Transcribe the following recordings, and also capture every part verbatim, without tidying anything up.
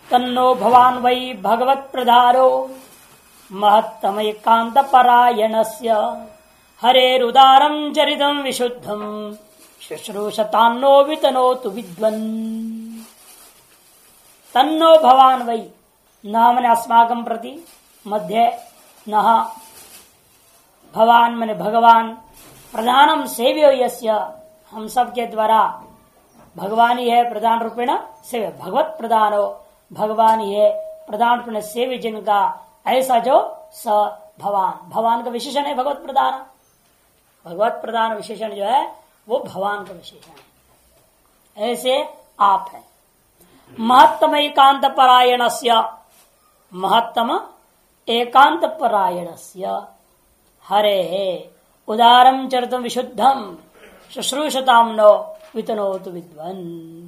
तन्नो भवान वै भगवत प्रधारो महत्तम एकांत परायणस्य हरेरुदारं चरितं विशुद्धं शुश्रूषतान्नो वितनोतु विद्वन्। तन्नो भवान वै नामने अस्माकं प्रति मध्य नः भवान मने भगवान प्रधानम सेव्यो यस्य हम सब के द्वारा भगवान ही है प्रधान रूपेण सेव्य भगवत प्रधानो भगवान ही है प्रधान रूपेण सेव्य जिनका ऐसा जो स भवान भगवान का विशेषण है भगवत प्रधान भगवत प्रधान विशेषण जो है वो भगवान का विशेषण है ऐसे आप है। महत्तम एकांत परायणस्य महत्तम एकांत परायणस्य हरे उदारम चरितम विशुद्धम शुश्रूषताम नो वितनोतु विद्वन्।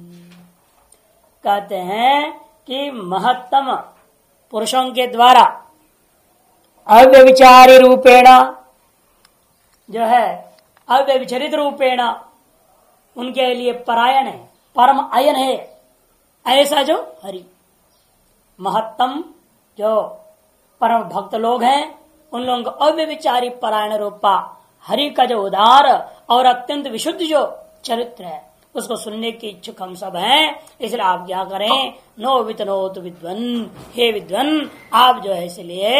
कहते हैं कि महत्तम पुरुषों के द्वारा अव्यभिचारी रूपेण जो है अव्यभिचरित रूपेण उनके लिए परायण है परम अयन है ऐसा जो हरि महत्तम जो परम भक्त लोग हैं उन लोगों को अव्यभिचारी परायण रूपा हरि का जो उदार और अत्यंत विशुद्ध जो चरित्र है उसको सुनने की इच्छुक हम सब हैं। इसलिए आप क्या करें नो वितनोतु विद्वन् हे विद्वन् आप जो है इसलिए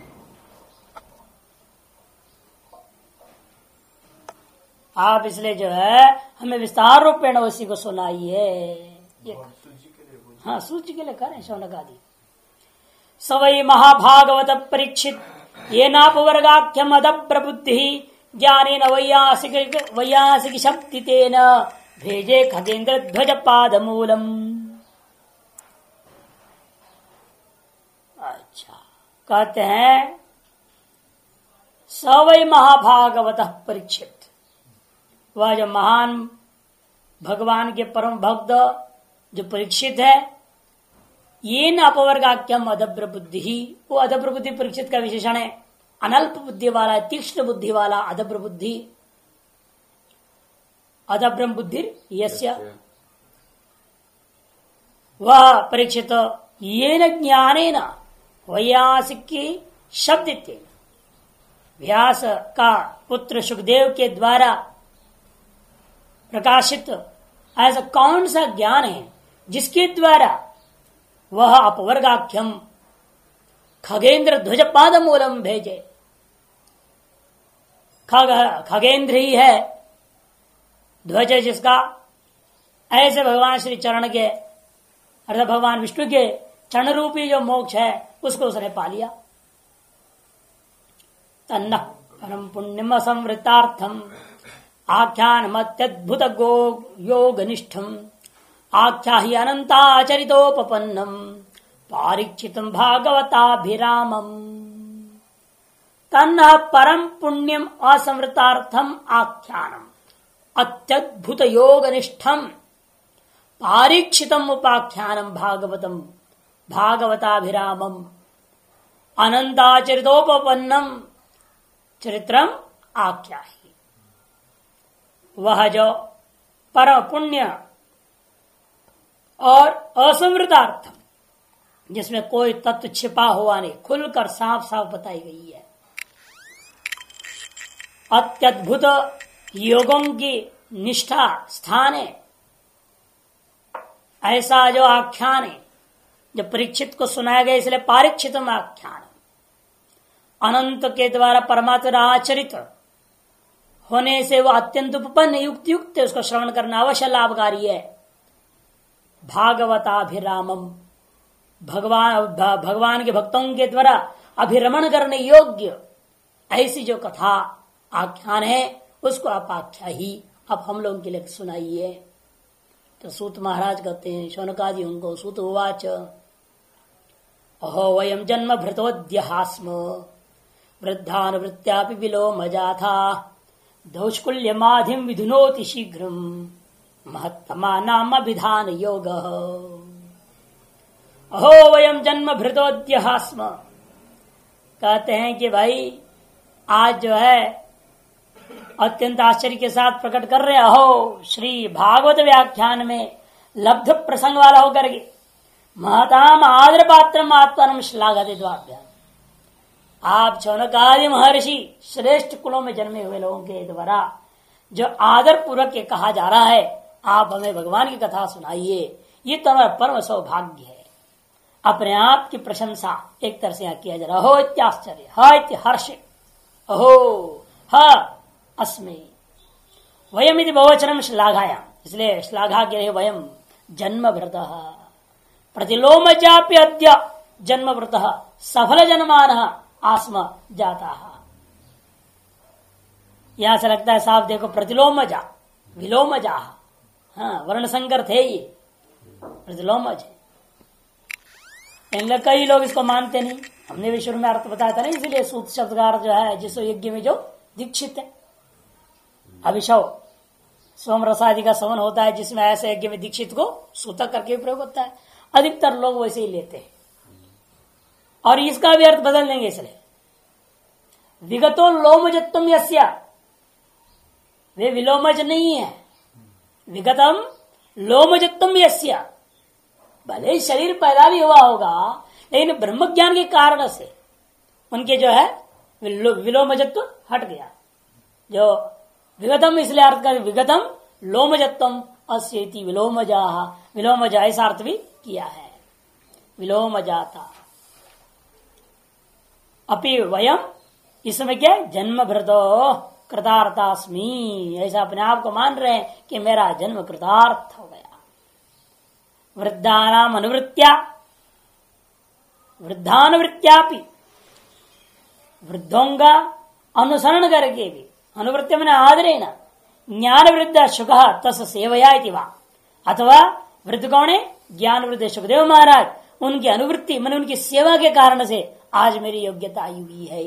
आप इसलिए जो है हमें विस्तार रूपेण उसी को सुनाइए। हाँ सूची के लिए करें शौनक आदि सवै महाभागवत परीक्षित ये नापवर्गाख्यम अद प्रबुद्धि ज्ञानेन वैयासिक वैयासिक शक्ति तेन भेजे खगेन्द्र ध्वज पाद मूलम। अच्छा कहते हैं सवै महाभागवत परीक्षित वह जो महान भगवान के परम भक्त जो परीक्षित है ये न अपवर्गाख्यम अदब्र बुद्धि ही वो अदब्र बुद्धि परीक्षित का विशेषण है अनल्प बुद्धि वाला तीक्ष्ण बुद्धि वाला अदब्र बुद्धि अदब्रम बुद्धि यस्य वह परीक्षित ये न ज्ञाने न वैयासिक की शब्द व्यास का पुत्र सुखदेव के द्वारा प्रकाशित ऐसा कौन सा ज्ञान है जिसके द्वारा वह अपवर्गाख्यम खगेंद्र ध्वज पाद मूलम भेजे। खग खगेंद्र ही है ध्वज जिसका ऐसे भगवान श्री चरण के अर्थात भगवान विष्णु के चरण रूपी जो मोक्ष है उसको उसने पा लिया। तन्न परम पुण्यम संवृतार्थम आख्यान अत्यद्भुत गो योग निष्ठम आख्या ही अनंताचरितोपन्नम पारीक्षितम भागवताभिरामम। तन्न परम पुण्यम असंवृतार्थम आख्यानम अत्यद्भुत योग निष्ठम पारीक्षितम उपाख्यानम भागवतम भागवताभिरामम अनंताचरितोपन्नम चरित्रम आख्या ही वह जो परम पुण्य और असंवृतार्थ जिसमें कोई तत्व छिपा हुआ नहीं खुलकर साफ साफ बताई गई है अत्यद्भुत योगों की निष्ठा स्थान है ऐसा जो आख्यान है जो परीक्षित को सुनाया गया इसलिए पारीक्षितम आख्यान अनंत के द्वारा परमात्मा आचरित होने से वह अत्यंत उपपन्न युक्त युक्त है उसका श्रवण करना अवश्य लाभकारी है। भागवताभिरामम भगवान भगवान के भक्तों के द्वारा अभिरमण करने योग्य ऐसी जो कथा आख्यान है उसको आप आख्या ही अब हम लोगों के लिए सुनाइए। तो सूत महाराज कहते हैं शौनकादि उनको सूत उवाच अहो वयम जन्म भृतोद्यहास्म वृद्धानुवृत्त्यापि विलोम जाथा दौष्कुल्यमाधिम विधुनोति शीघ्रम महत्तमा नाम विधान योग। अहो वयम जन्म भृतोद्यहास्म कहते हैं कि भाई आज जो है अत्यंत आश्चर्य के साथ प्रकट कर रहे हो श्री भागवत व्याख्यान में लब्ध प्रसंग वाला होकर के महताम आदर पात्र आत्मान श्लाघते द्वाभ्याम। आप शौनकादि महर्षि श्रेष्ठ कुलों में जन्मे हुए लोगों के द्वारा जो आदर पूर्वक ये कहा जा रहा है, आप हमें भगवान की कथा सुनाइए, ये तो हमारा परम सौभाग्य है। अपने आप की प्रशंसा एक तरह से यहाँ किया जा रहा। हो इत्याश्चर्य, हा इत्य हर्ष, अहो ह अस्मे वयम इति बहुवचनम श्लाघायाम, इसलिए श्लाघा के लिए वयम जन्म भृत प्रतिलोमजाप्य अद्य जन्म भृत सफल जन्मान आस्म जाता। यहां से लगता है साफ देखो, प्रतिलोमजा विलोमजा, हाँ वर्ण संकर थे ये, प्रतिलोमज। इनमें कई लोग इसको मानते नहीं, हमने भी शुरू में अर्थ बताया था ना, इसलिए सूत शब्द का अर्थ जो है जिस यज्ञ में जो दीक्षित है, अभिशव सोम रसादि का सवन होता है जिसमें ऐसे यज्ञ में दीक्षित को सूतक करके प्रयोग होता है, अधिकतर लोग वैसे ही लेते हैं। और इसका भी अर्थ बदल देंगे, इसलिए विगतो लोमजत्वम यस्या, वे विलोमज नहीं है, विगतम लोमजत्वम यस्या, भले ही शरीर पैदा भी हुआ होगा लेकिन ब्रह्म ज्ञान के कारण से उनके जो है विलोमजत्व हट गया। जो विगतम इसलिए अर्थ कर विगतम लोमजत्वम अस्येति विलोमजा, विलोमजा ऐसा अर्थ भी किया है, विलोमजाता। अपि वयम, इस समय क्या जन्म भृतो कृतार्थास्मि, ऐसा अपने आप को मान रहे हैं कि मेरा जन्म कृतार्थ हो गया। वृद्धानाम अनुवृत्त्या, वृद्धानुवृत्त्यापि, वृद्धों का अनुसरण करके भी, अनुवृत्ति मैंने आदरेण ज्ञान वृद्ध शुक तस सेवया इति वा, अथवा वृद्ध कौन है, ज्ञान वृद्ध सुखदेव महाराज, उनकी अनुवृत्ति मैंने उनकी सेवा के कारण से आज मेरी योग्यता आई हुई है।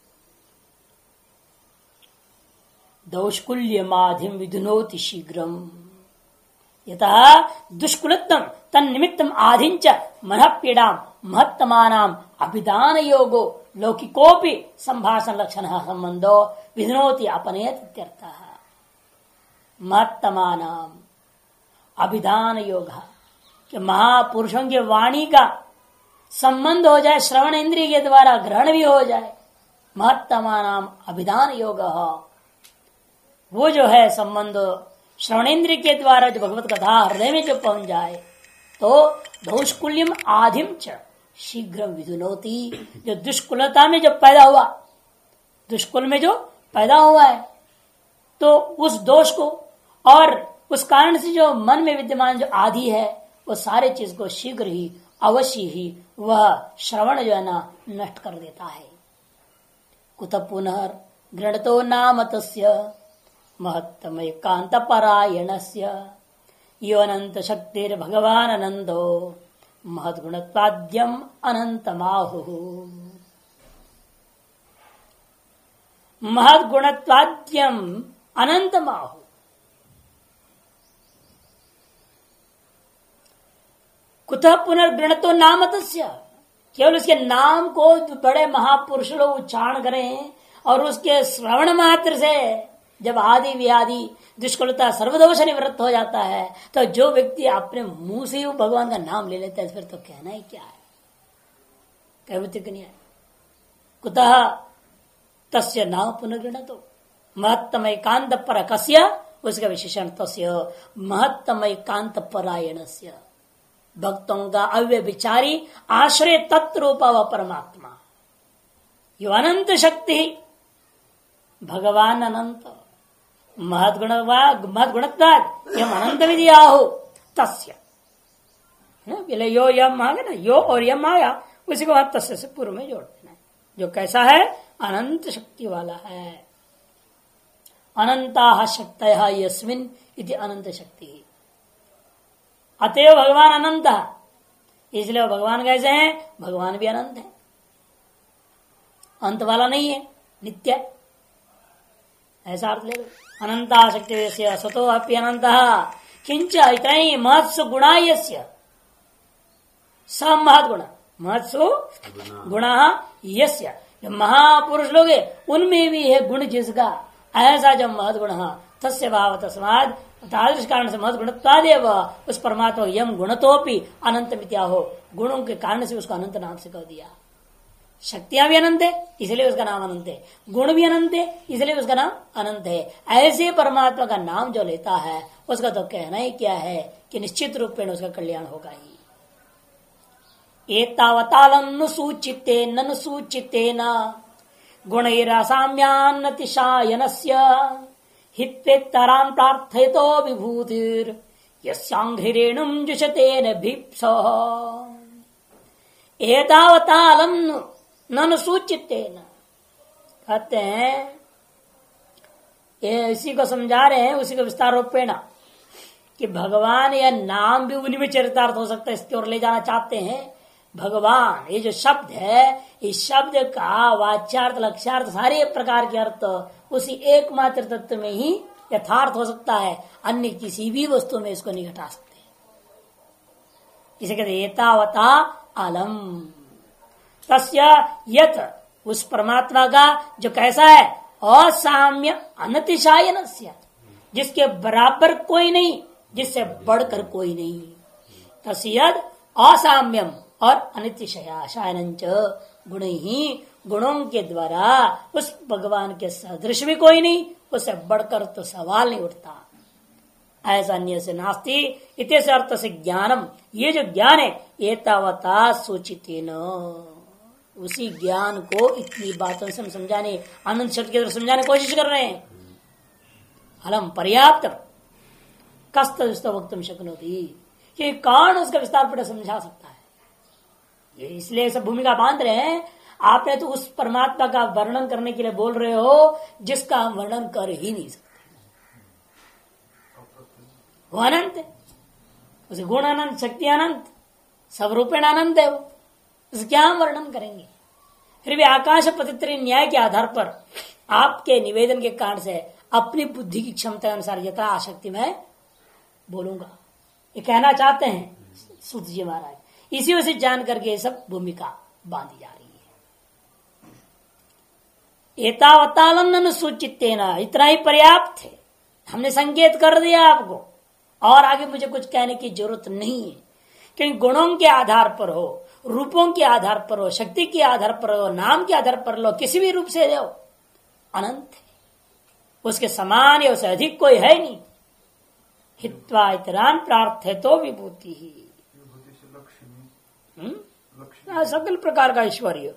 दौष्कुल्य माधिम विधुनोति शीघ्रम यतः दुष्कुलत्तम तन्निमित्तम आधिंच मनः पीड़ाम महत्तमानाम अभिधान योगो लौकिकोपि संभाषण लक्षण संबंधो विधुनोति अपनेत इत्यर्थः। महत्तमानाम अभिधान योग कि महापुरुषों की वाणी का संबंध हो जाए, श्रवण इंद्रिय के द्वारा ग्रहण भी हो जाए, महत्तमानाम अभिधान योग, वो जो है संबंध श्रवणेन्द्रिय के द्वारा जो भगवत कथा हृदय में जो पहुंच जाए तो दौष्कुल्यम आधिम च शीघ्र विधुनोति, जो दुष्कुलता में जो पैदा हुआ, दुष्कुल में जो पैदा हुआ है तो उस दोष को और उस कारण से जो मन में विद्यमान जो आदि है वो सारे चीज को शीघ्र ही अवश्य ही वह श्रवण जो है ना नष्ट कर देता है। कुत पुनः गृणतो नाम तस्य महत्तम एकांत परायणस्य यो अनंत शक्तिर भगवान अनंतो महद्गुणत्वाद्यम अनंतमाहु। महद्गुणत्वाद्यम अनंतमाहु, कुतः पुनर्गृणतो नाम तस्य, केवल उसके नाम को बड़े महापुरुष लोग उच्चारण करें और उसके श्रवण मात्र से जब आदि व्याधि दुष्कुलता सर्वदोष निवृत्त हो जाता है तो जो व्यक्ति अपने मुंह से ही भगवान का नाम ले लेता है फिर तो कहना ही क्या है, कहते नहीं है। कुतः तस्य नाम पुनर्गृणतो महत्तम एकांत पर कस्य, उसका विशेषण तस्य महत्तम एकांत परायणस्य, भक्तों का अव्यभिचारी आश्रय तत्व रूपा व परमात्मा, यो अनंत शक्ति भगवान अनंत महद्गुण महद्गुणत्वाद यम अनंत विधि आहु तस्य, पहले यो यम आ गया ना, यो और यम आया उसी को बाद तस्य से पूर्व में जोड़ देना है, जो कैसा है अनंत शक्ति वाला है। अनंता शक्तयः यस्मिन् इति अनंत शक्ति, अतएव भगवान अनंत, इसलिए भगवान कैसे हैं, भगवान भी अनंत है, अंत वाला नहीं है, नित्य, ऐसा अर्थ ले लो। अनंता शक्ति सतो अपि अनंत किंच इतना ही महत्सु गुणा यस्य, सब महत्गुण महत्सु गुणा यस्य, जो महापुरुष लोग उनमें भी है गुण जिसका, ऐसा जो महत्गुण तस्य भाव तस्माद तादृश कारण से महद गुणत्वादेव उस परमात्मा यम गुणतोपि अनंत मित्या हो, गुणों के कारण से उसको अनंत नाम से कह दिया। शक्तियां भी अनंत है इसलिए उसका नाम अनंत है, गुण भी अनंत है इसलिए उसका नाम अनंत है। ऐसे परमात्मा का नाम जो लेता है उसका तो कहना ही क्या है कि निश्चित रूप में उसका कल्याण होगा ही। एतावतालं सूचिते ननु सूचितेन गुणैरासाम्यान्नतिशायनस्य हित्वेत्तरान् प्रार्थयतो विभूतिर् यस्यांघ्रिरेणुं जुषतेन भीप्सः। एतावतालं ननु सूचितेन, कहते हैं ये इसी को समझा रहे हैं, उसी को विस्तार रूपेण कि भगवान या नाम भी उन्हीं में चरितार्थ हो सकता है, इसकी ओर ले जाना चाहते हैं। भगवान ये जो शब्द है, इस शब्द का वाच्यार्थ लक्ष्यार्थ सारे प्रकार के अर्थ उसी एकमात्र तत्व में ही यथार्थ हो सकता है, अन्य किसी भी वस्तु में इसको नहीं घटा सकते। इसे कहते एतावता अलम तस्य यत, उस परमात्मा का जो कैसा है, असाम्य अनतिशायनस्य, जिसके बराबर कोई नहीं, जिससे बढ़कर कोई नहीं। तस्यद असाम्यम और अनितिशयाशायनंच गुण ही, गुणों के द्वारा उस भगवान के सदृश भी कोई नहीं, उससे बढ़कर तो सवाल नहीं उठता। ऐसा अन्य से नास्ति इतने अर्थ से ज्ञानम, ये जो ज्ञान है एतावता सूचितेन, उसी ज्ञान को इतनी बातों से हम समझाने, आनंद शब्द के द्वारा समझाने की कोशिश कर रहे हैं। अलम पर्याप्त कस्त वक्तुम शक्नोति, कि कौन उसका विस्तार पर समझा सकता है। ये इसलिए सब भूमिका बांध रहे हैं। आपने तो उस परमात्मा का वर्णन करने के लिए बोल रहे हो जिसका हम वर्णन कर ही नहीं सकते। वो अनंत है, उसे गुण अनंत, शक्ति अनंत, सब रूपेण अनंत है वो, उसे क्या हम वर्णन करेंगे। फिर भी आकाश पतित्र न्याय के आधार पर आपके निवेदन के कारण से अपनी बुद्धि की क्षमता अनुसार यथा आशक्ति में बोलूंगा, ये कहना चाहते हैं सूत जी महाराज। इसी वजह से जान करके सब भूमिका बांधी जा रही है। एतावतालम अनुसूचितेना, इतना ही पर्याप्त है, हमने संकेत कर दिया आपको, और आगे मुझे कुछ कहने की जरूरत नहीं है। क्योंकि गुणों के आधार पर हो, रूपों के आधार पर हो, शक्ति के आधार पर हो, नाम के आधार पर लो, किसी भी रूप से हो, अनंत है, उसके समान या उससे अधिक कोई है नहीं। हित्वा इतरान प्रार्थे तो विभूति ही, सकल प्रकार का ऐश्वर्य।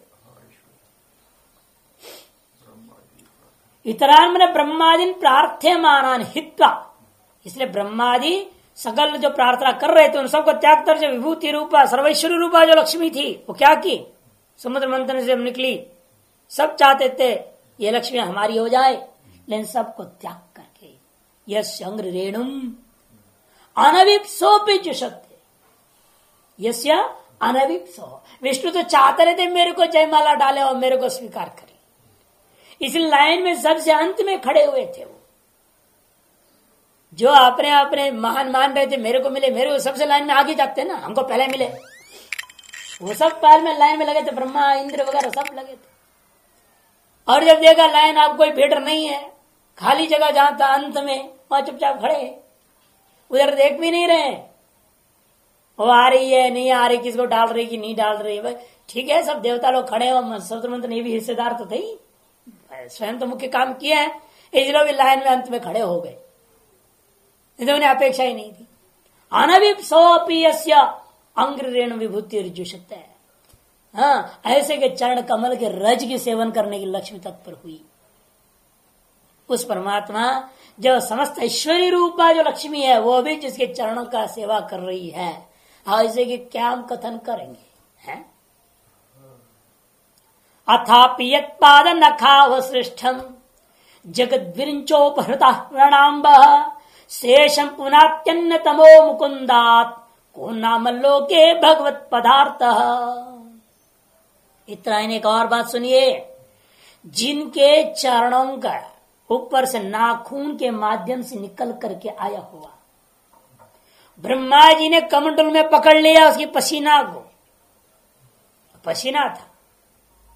इतरान मैंने ब्रह्मादि प्रार्थ्य मानान हित्वा, इसलिए ब्रह्मादि सकल जो प्रार्थना कर रहे थे उन सबको त्याग कर जो विभूति रूपा सर्वैश्वरी रूपा जो लक्ष्मी थी वो क्या की, समुद्र मंथन से निकली। सब चाहते थे ये लक्ष्मी हमारी हो जाए, लेकिन सबको त्याग करके यस्य अंग्र रेणुम अनविप्सोपि जुषते, यस्य अनविप्सो, विष्णु तो चाहते रहते मेरे को जयमाला डाले और मेरे को स्वीकार करे। इस लाइन में सबसे अंत में खड़े हुए थे वो, जो अपने अपने महान मान रहे थे, मेरे को मिले, मेरे को सबसे लाइन में आगे जाते ना, हमको पहले मिले। वो सब पहले में लाइन में लगे थे, ब्रह्मा इंद्र वगैरह सब लगे थे। और जब देखा लाइन आप कोई भीड़ नहीं है, खाली जगह जहां था अंत में, वहां चुपचाप खड़े, उधर देख भी नहीं रहे वो आ रही है नहीं आ रही, किसको डाल रही कि नहीं डाल रही है। ठीक है, सब देवता लोग खड़े हो, समुद्र मंथन ये भी हिस्सेदार तो थे ही, स्वयं तो मुख्य काम किया है, इस लोग लाइन में अंत में खड़े हो गए, उन्हें अपेक्षा ही नहीं थी। अनविप्सोऽपि अंग्र रेणु विभूति जुषते, हाँ ऐसे के चरण कमल के रज के सेवन करने की लक्ष्मी तत्पर हुई। उस परमात्मा जो समस्त ऐश्वर्य रूपा जो लक्ष्मी है वो भी जिसके चरणों का सेवा कर रही है, ऐसे के क्या हम कथन करेंगे हैं। अथापि यत्पाद नखावसृष्टम जगद्विरिंचोपहृता प्रणाम्ब शेषम पुनात्यन्न तमो मुकुंदात को नाम लोके भगवत पदार्थ। इतना ही एक और बात सुनिए, जिनके चरणों का ऊपर से नाखून के माध्यम से निकल करके आया हुआ, ब्रह्मा जी ने कमंडल में पकड़ लिया उसकी पसीना को, पसीना था,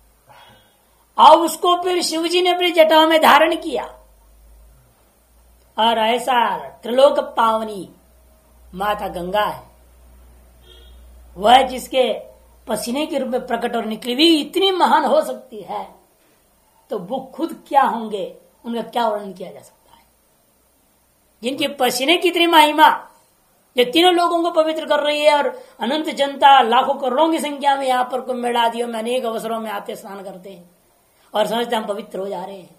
और उसको फिर शिव जी ने अपनी जटाओं में धारण किया। और ऐसा त्रिलोक पावनी माता गंगा है, वह जिसके पसीने के रूप में प्रकट और निकली हुई इतनी महान हो सकती है, तो वो खुद क्या होंगे, उनका क्या वर्णन किया जा सकता है। जिनके पसीने की इतनी महिमा जो तीनों लोगों को पवित्र कर रही है, और अनंत जनता लाखों करोड़ों की संख्या में यहाँ पर कुंभ मेला आदियों में अनेक अवसरों में आते स्नान करते हैं और समझते हम पवित्र हो जा रहे हैं।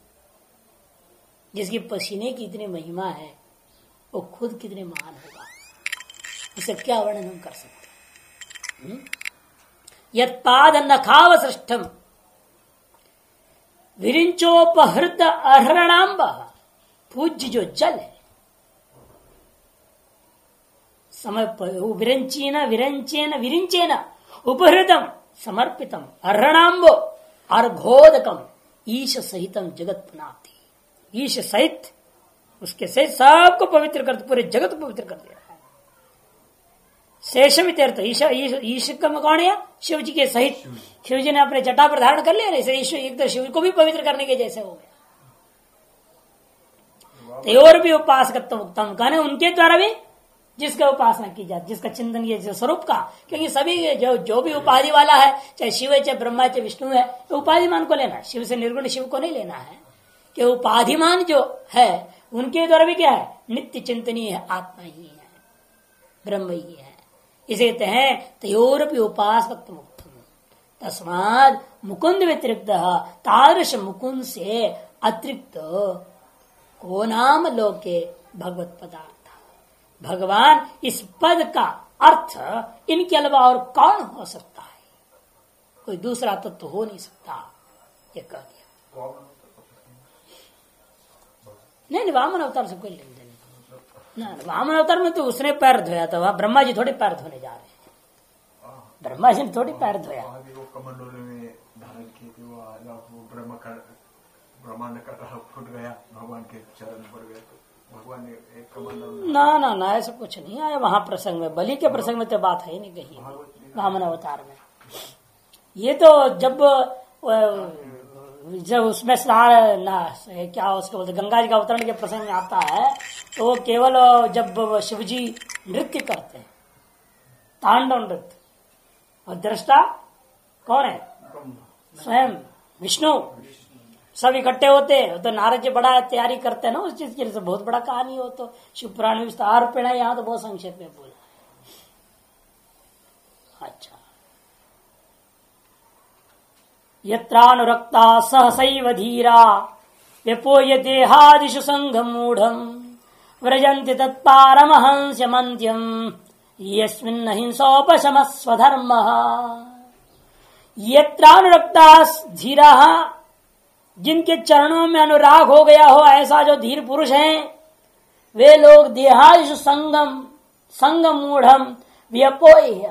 जिसकी पसीने की इतनी महिमा है, वो खुद कितने महान होगा, उसे क्या वर्णन हम कर सकते हैं। यत्पाद नखाव सृष्टम विरिंचोपहृत अहरणांब, पूज्य जो जल है, समय विरंचीन विरंचेन विरिंचेन उपहृतम समर्पितम अर्हणांबो अर्घोदकम ईश सहितम जगत पुनाति। ईश सहित, उसके सहित सबको पवित्र कर, पूरे जगत को पवित्र कर दे रहा है। शेषम इत्यर्थ, ईश ईश का कौन है? शिव जी के सहित। शिव जी ने अपने जटा पर धारण कर लिया, ऐसे ईश्वर एक तो शिव को भी पवित्र करने के जैसे हो गया। तयोर भी उपासकत्व उत्तम, कहने उनके द्वारा भी जिसका उपासना की जाती, जिसका चिंतन किया स्वरूप का, क्योंकि सभी जो जो भी उपाधि वाला है, चाहे शिव है, चाहे ब्रह्मा, चाहे विष्णु है, तो उपाधिमान को लेना है। शिव से निर्गुण शिव को नहीं लेना है, कि उपाधिमान जो है उनके द्वारा भी क्या है, नित्य चिंतनीय है, आत्मा ही है, ब्रह्म ही है। इसे कहते हैं तयोरपि उपासकत्व मुक्तम तस्माद मुकुंद व्यतिरिक्त तादृश मुकुंद से अतिरिक्त को नाम लोके भगवत पदार्थ। भगवान इस पद का अर्थ इनके अलावा और कौन हो सकता है, कोई दूसरा तत्व तो हो नहीं सकता, ये कह दिया। नहीं नहीं, वामन अवतार से कोई लेन देन नहीं। वामन अवतार में तो उसने पैर धोया था, वहां ब्रह्मा जी थोड़ी पैर धोने जा रहे हैं, ब्रह्मा जी ने थोड़ी पैर धोया। ब्रह्मांड का फूट गया, भगवान के चरण पर गए, भगवान ने एक कमंडल। ना ना ना, ऐसा कुछ नहीं आया वहां प्रसंग में, बलि के प्रसंग में तो बात है ही नहीं कही वामन अवतार में। ये तो जब जब उसमें ना क्या उसको बोलते, गंगा जी का अवतरण के प्रसंग में आता है, तो वो केवल जब शिव जी नृत्य करते हैं, तांडव नृत्य, और दृष्टा कौन है? स्वयं विष्णु। सब इकट्ठे होते हैं, तो नारद जी बड़ा तैयारी करते हैं ना उस चीज के लिए, बहुत बड़ा कहानी हो, तो शिव पुराण में विस्तार पेड़ है, यहाँ तो बहुत संक्षेप में बोला है। अच्छा, यत्रानुरक्ता सहसैव धीरा व्यपोय देहादिषु संघं मूढ़ं व्रजन्ति तत्पारमहंस्यमन्त्यं यस्मिन् हिंसोपशमः स्वधर्मः। यत्रानुरक्ता धीरा, जिनके चरणों में अनुराग हो गया हो, ऐसा जो धीर पुरुष हैं, वे लोग देहादिषु संगम संगम मूढ़म व्यपोय,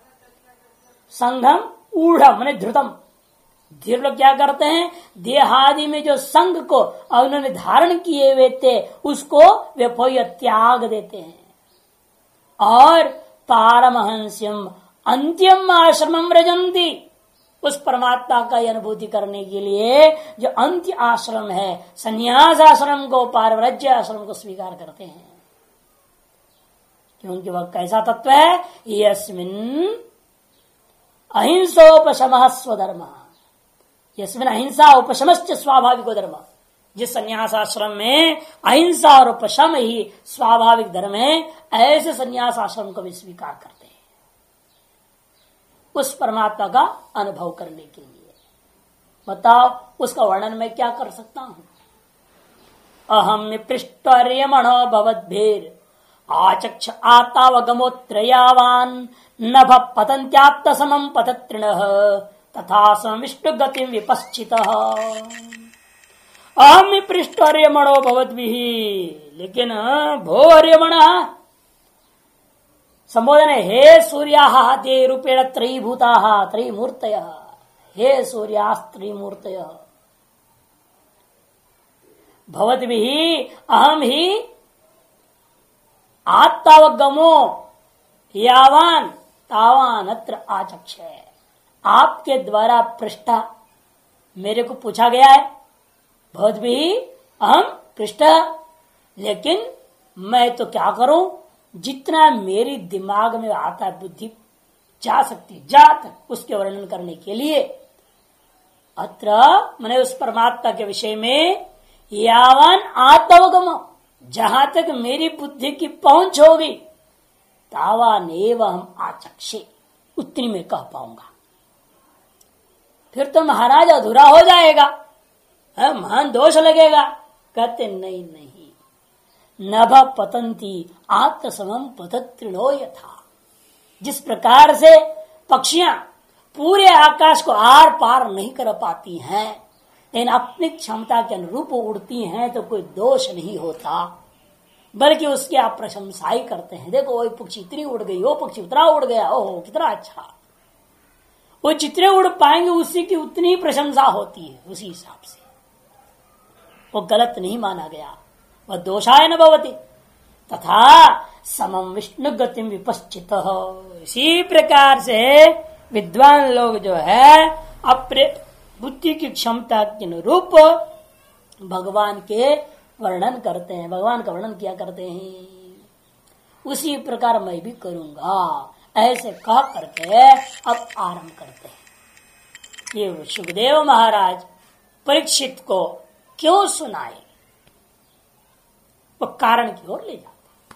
संगम ऊढ़म माने धृतम, धीर लोग क्या करते हैं, देहादि में जो संग को उन्होंने धारण किए हुए थे उसको व्यपोय त्याग देते हैं, और पारमहंस्यम अंतिम आश्रमम व्रजन्ति, उस परमात्मा का अनुभूति करने के लिए जो अंत्य आश्रम है, संन्यास आश्रम को, पारव्रज्य आश्रम को स्वीकार करते हैं। क्योंकि वह कैसा तत्व है, यस्मिन् अहिंसोपशमः स्वधर्म, यस्मिन् अहिंसा उपशमश्च स्वाभाविको धर्म, जिस संन्यास आश्रम में अहिंसा और उपशम ही स्वाभाविक धर्म है, ऐसे संन्यास आश्रम को भी स्वीकार करते हैं उस परमात्मा का अनुभव करने के लिए। बताओ उसका वर्णन मैं क्या कर सकता हूं। अहम पृष्ठर्यमणो भवद्भिर आचक्ष आतावगमोत्रयावान नभ पतंत्यात्त समम पतत्रिणः तथा सम विष्णु गति विपश्चित। अहम पृष्ठर्यमणो भवद्भिः, लेकिन भो अर्यमण संबोधन है, हे सूर्याः ते रूपेण त्रयीभूताः त्रयीमूर्तयः, हे सूर्यास्त्रिमूर्तयः, भवद्भिः अहम ही आत्तावगमो यावान तावान अत्र आचक्षे, आपके द्वारा पृष्ठा मेरे को पूछा गया है, भवद्भिः अहम पृष्ठ, लेकिन मैं तो क्या करूं, जितना मेरी दिमाग में आता है, बुद्धि जा सकती जा तक उसके वर्णन करने के लिए, अत्र मैंने उस परमात्मा के विषय में यावन आत्मगम, जहां तक मेरी बुद्धि की पहुंच होगी, तावान एवं हम आचक्षे, उतनी में कह पाऊंगा। फिर तो महाराज अधूरा हो जाएगा, महान दोष लगेगा। कहते नहीं नहीं, नभ पतंती आत्मसमम पतत्रिणो यथा, जिस प्रकार से पक्षियां पूरे आकाश को आर पार नहीं कर पाती हैं, लेकिन अपनी क्षमता के अनुरूप उड़ती हैं, तो कोई दोष नहीं होता, बल्कि उसकी आप प्रशंसा ही करते हैं। देखो वो पक्षी इतनी उड़ गई, वो पक्षी उतना उड़ गया, ओहो कितना अच्छा। वो जितने उड़ पाएंगे उसी की उतनी ही प्रशंसा होती है, उसी हिसाब से वो गलत नहीं माना गया, वह दोषाय न भवति। तथा समम विष्णु गतिम विपश्चित, इसी प्रकार से विद्वान लोग जो है अपने बुद्धि की क्षमता के अनुरूप भगवान के वर्णन करते हैं, भगवान का वर्णन किया करते हैं। उसी प्रकार मैं भी करूंगा, ऐसे कह करके अब आरंभ करते हैं। ये सुखदेव महाराज परीक्षित को क्यों सुनाए, वो कारण की ओर ले जाते।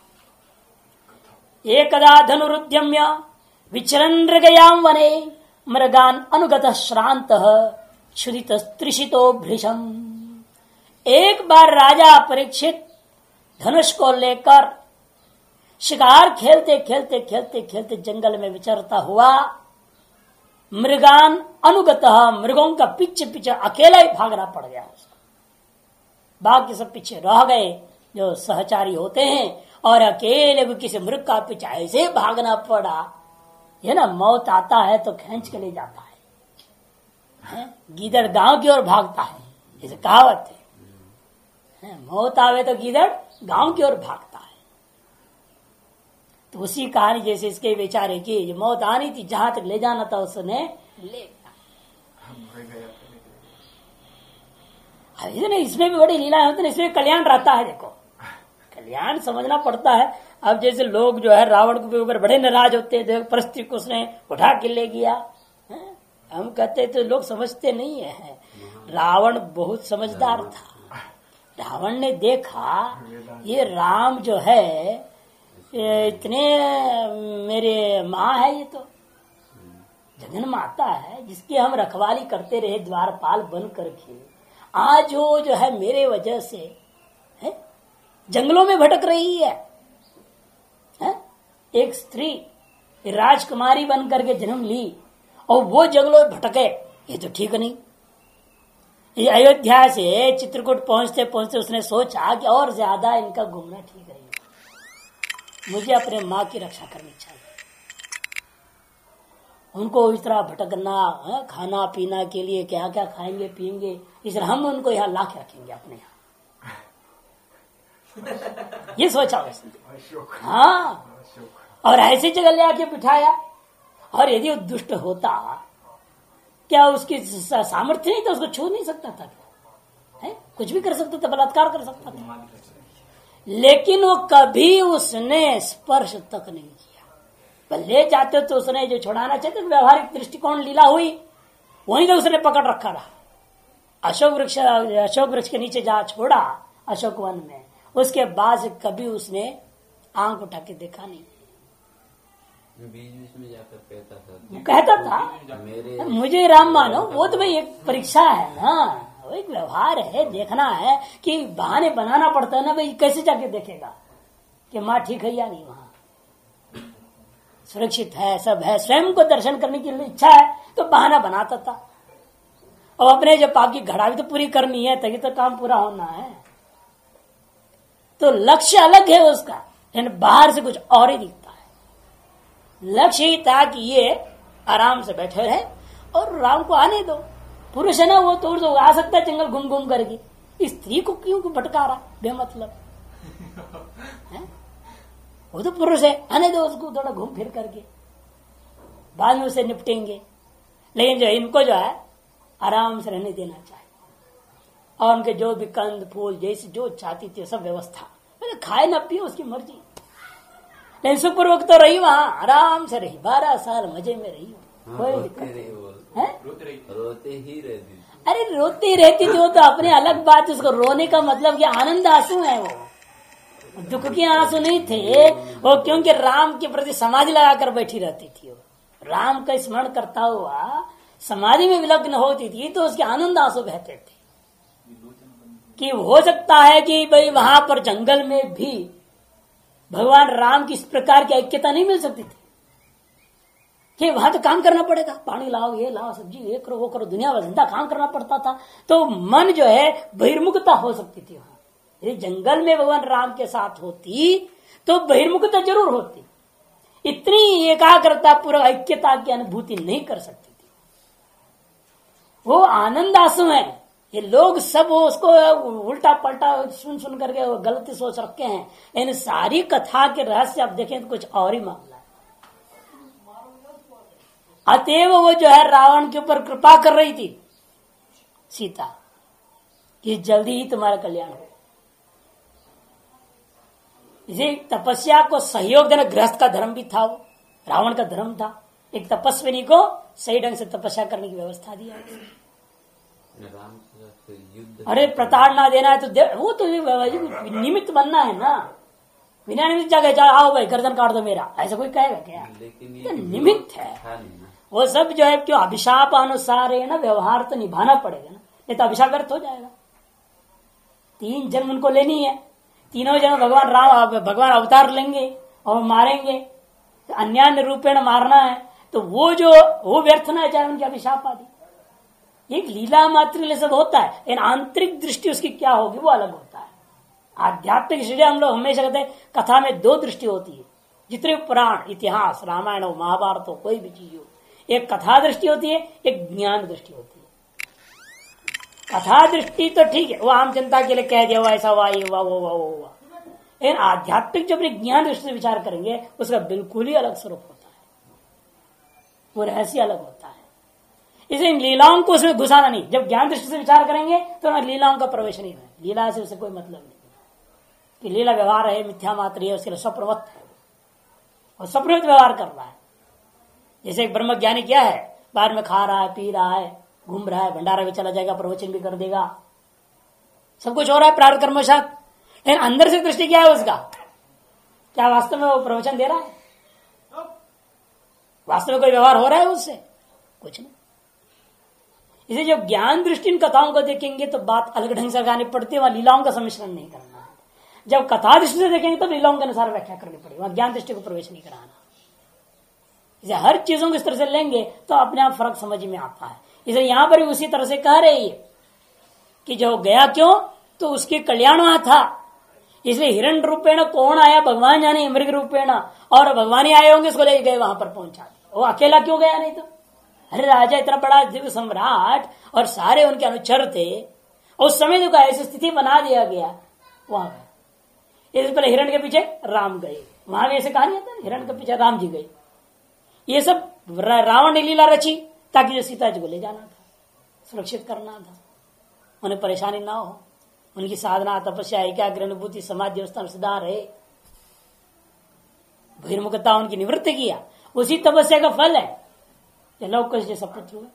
एकदा धनुरुद्यम्य विचरन् मृगयां वने, मृगान अनुगत श्रांत क्षुदित त्रिषितो भृशम। एक बार राजा परीक्षित धनुष को लेकर शिकार खेलते खेलते खेलते खेलते जंगल में विचरता हुआ, मृगान अनुगत, मृगों का पीछे पीछे अकेला ही भागना पड़ गया उसको, बाकी सब पीछे रह गए जो सहचारी होते हैं, और अकेले को किसी मृग का पीछे ऐसे भागना पड़ा, ये ना मौत आता है तो खींच के ले जाता है, है? गीदड़ गांव की ओर भागता है, जैसे कहावत है, है? मौत आवे तो गीदड़ गांव की ओर भागता है। तो उसी कहानी जैसे इसके विचारे की, जो मौत आनी थी, जहां तक ले जाना था उसने ले गया। इसमें भी बड़ी लीला होती है, इसमें कल्याण रहता है। देखो कल्याण समझना पड़ता है। अब जैसे लोग जो है रावण के ऊपर बड़े नाराज होते हैं, देखो परिस्थिति को उसने उठा के ले गया, है? हम कहते तो लोग समझते नहीं है, रावण बहुत समझदार था। रावण ने देखा ये राम जो है इतने मेरे माँ है, ये तो जगन माता है जिसकी हम रखवाली करते रहे द्वारपाल बन करके, आज वो जो है मेरे वजह से है जंगलों में भटक रही है, है? एक स्त्री राजकुमारी बन करके जन्म ली और वो जंगलों में भटके, ये तो ठीक नहीं। ये अयोध्या से चित्रकूट पहुंचते पहुंचते उसने सोचा कि और ज्यादा इनका घूमना ठीक नहीं, मुझे अपने माँ की रक्षा करनी चाहिए। उनको इस तरह भटकना, खाना पीना के लिए क्या क्या खाएंगे पिएंगे, इसलिए हम उनको यहाँ ला के रखेंगे अपने यहाँ, ये सोचा उसने। हाँ, और ऐसी जगह ले आके बिठाया, और यदि वो दुष्ट होता, क्या उसकी सामर्थ्य नहीं था, उसको छू नहीं सकता था, है? कुछ भी कर सकता था, बलात्कार कर सकता था, लेकिन वो कभी उसने स्पर्श तक नहीं किया। पर ले जाते तो उसने जो छुड़ाना चाहते, व्यवहारिक दृष्टिकोण लीला हुई, वहीं तो उसने पकड़ रखा रहा। अशोक वृक्ष अशोक वृक्ष के नीचे जहाँ छोड़ा अशोक वन में, उसके बाद से कभी उसने आंख उठा के देखा नहीं। बीच बीच में जाकर कहता था कहता था मेरे मुझे राम मानो, वो तो भाई एक परीक्षा है ना, वो एक व्यवहार है, देखना है कि बहाने बनाना पड़ता है ना भाई, कैसे जाके देखेगा कि माँ ठीक है या नहीं, वहां सुरक्षित है, सब है, स्वयं को दर्शन करने की इच्छा है तो बहाना बनाता था। और अपने जो पाप की घड़ा भी तो पूरी करनी है, तभी तो काम पूरा होना है। तो लक्ष्य अलग है उसका, लेकिन बाहर से कुछ और ही दिखता है। लक्ष्य ही था कि ये आराम से बैठे रहे और राम को आने दो। पुरुष है ना, वो तोड़ दो, आ सकता है जंगल घूम घूम करके, स्त्री को क्यों भटका रहा बेमतलब है? वो तो पुरुष है, आने दो उसको थोड़ा घूम फिर करके, बाद में उसे निपटेंगे। लेकिन जो इनको जो है आराम से रहने देना चाहिए, और उनके जो भी कंद फूल जैसे जो चाहती थी सब व्यवस्था बोले खाए ना पिए उसकी मर्जी, लेकिन सुखपूर्वक तो रही वहां, आराम से रही, बारह साल मजे में रही, कोई दिक्कत है? रोते ही रहती। अरे रोती रहती थी वो तो अपने अलग बात, उसको रोने का मतलब कि आनंद आंसू है, वो दुख के आंसू नहीं थे वो, क्योंकि राम के प्रति समाधि लगाकर बैठी रहती थी वो, राम का स्मरण करता हुआ समाधि में विलग्न होती थी, तो उसके आनंद आंसू बहते थे कि हो सकता है कि भाई वहां पर जंगल में भी भगवान राम की इस प्रकार की ऐक्यता नहीं मिल सकती थी कि वहां तो काम करना पड़ेगा, पानी लाओ, ये लाओ, सब्जी, ये करो, वो करो, दुनिया भर धंधा काम करना पड़ता था, तो मन जो है बहिर्मुखता हो सकती थी वहां। यदि जंगल में भगवान राम के साथ होती तो बहिर्मुखता जरूर होती, इतनी एकाग्रता पूरा ऐक्यता की अनुभूति नहीं कर सकती थी। वो आनंद आंसू है, ये लोग सब वो उसको उल्टा पलटा सुन सुन करके गलती सोच रखे हैं, इन सारी कथा के रहस्य आप देखें तो कुछ और ही मामला है। अतएव वो जो है रावण के ऊपर कृपा कर रही थी सीता कि जल्दी ही तुम्हारा कल्याण हो। इसे तपस्या को सहयोग देना गृहस्थ का धर्म भी था, वो रावण का धर्म था, एक तपस्विनी को सही ढंग से तपस्या करने की व्यवस्था दिया। युद्ध अरे प्रताड़ना देना है तो दे, वो तो निमित्त बनना है ना, बिना निमित्त जाके जाओ आओ भाई गर्दन काट दो मेरा, ऐसा कोई कहेगा क्या? लेकिन ये निमित्त है वो सब जो है, क्यों अभिशाप अनुसार है ना, व्यवहार तो निभाना पड़ेगा ना, नहीं तो अभिशाप व्यर्थ हो जाएगा। तीन जन्म उनको लेनी है, तीनों जन्म भगवान राम भगवान अवतार लेंगे और मारेंगे, तो अन्यान्य रूपेण मारना है, तो वो जो वो व्यर्थ ना जाए उनके अभिशाप आदि। एक लीला मात्र सब होता है, लेकिन आंतरिक दृष्टि उसकी क्या होगी वो अलग होता है। आध्यात्मिक दृष्टि हम लोग हमेशा कहते हैं कथा में दो दृष्टि होती है, जितने पुराण इतिहास रामायण हो महाभारत हो कोई भी चीज हो, एक कथा दृष्टि होती है, एक ज्ञान दृष्टि होती है। कथा दृष्टि तो ठीक है, वो आम जनता के लिए कह दिया हुआ ऐसा हुआ ये हुआ वो हुआ वो हुआ, लेकिन आध्यात्मिक जो अपने ज्ञान दृष्टि से विचार करेंगे उसका बिल्कुल ही अलग स्वरूप होता है, वो रहस्य अलग होता है। इसलिए लीलाओं को उसमें घुसाना नहीं, जब ज्ञान दृष्टि से विचार करेंगे तो लीलाओं का प्रवेश नहीं है, लीला से उसे कोई मतलब नहीं कि लीला व्यवहार है, मिथ्या मात्र है, उसके लिए स्वप्रवृत्त है और स्वप्रवृत्त व्यवहार कर रहा है। जैसे एक ब्रह्म ज्ञानी क्या है, बाहर में खा रहा है, पी रहा है, घूम रहा है, भंडारा भी चला जाएगा, प्रवचन भी कर देगा, सब कुछ हो रहा है प्रारब्ध कर्मवशात, लेकिन अंदर से दृष्टि क्या है उसका, क्या वास्तव में वो प्रवचन दे रहा है, वास्तव में कोई व्यवहार हो रहा है उससे? कुछ नहीं। इसे जब ज्ञान दृष्टि इन कथाओं को देखेंगे तो बात अलग ढंग से लगानी पड़ती है, वहां लीलाओं का सम्मिश्रण नहीं करना है। जब कथा दृष्टि से देखेंगे तो लीलाओं के अनुसार व्याख्या करनी पड़ेगी, वहां ज्ञान दृष्टि को प्रवेश नहीं कराना। इसे हर चीजों को इस तरह से लेंगे तो अपने आप फर्क समझ में आता है। इसे यहां पर भी उसी तरह से कह रही है कि जो गया क्यों, तो उसके कल्याण वहां था, इसलिए हिरण रूपेण कौन आया भगवान जाने, मृग रूपेण, और भगवान ही आए होंगे उसको ले गए वहां पर पहुंचा दिया। वो अकेला क्यों गया? नहीं तो अरे राजा इतना बड़ा दिव्य सम्राट और सारे उनके अनुचर थे, उस समय जो ऐसी स्थिति बना दिया गया वहां गया। इससे पहले हिरण के पीछे राम गए, वहां भी ऐसे कहानी आता है, हिरण के पीछे राम जी गए। ये सब रावण ने लीला रची ताकि जो सीता जी को ले जाना था, सुरक्षित करना था, उन्हें परेशानी ना हो, उनकी साधना तपस्या एकाग्र अनुभूति समाज व्यवस्था सुधार रहे, बहिर्मुखता उनकी निवृत्त किया, उसी तपस्या का फल है लौक जैसा पुत्र हुआ।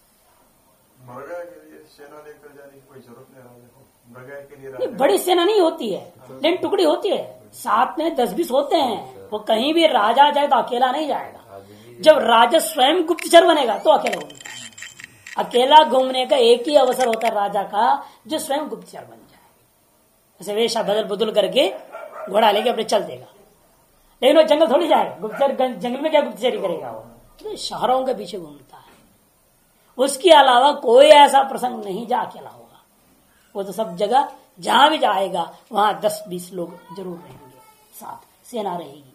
सेना लेकर जाने की कोई जरूरत नहीं, के लिए बड़ी सेना नहीं होती है, लेकिन टुकड़ी होती है, साथ में दस बीस होते हैं। वो कहीं भी राजा जाए तो अकेला नहीं जाएगा, जब राजा स्वयं गुप्तचर बनेगा तो अकेला घूमेगा। अकेला घूमने का एक ही अवसर होता है राजा का, जो स्वयं गुप्तचर बन जाए, जैसे वेशा बदल बदल करके घोड़ा लेके अपने चल देगा, लेकिन वो जंगल थोड़ी जाएगा, गुप्तचर जंगल में क्या गुप्तचरी करेगा, वो तो शहरों के पीछे घूमता है। उसके अलावा कोई ऐसा प्रसंग नहीं जा अकेला होगा, वो तो सब जगह जहां भी जाएगा वहां दस बीस लोग जरूर रहेंगे, साथ सेना रहेगी।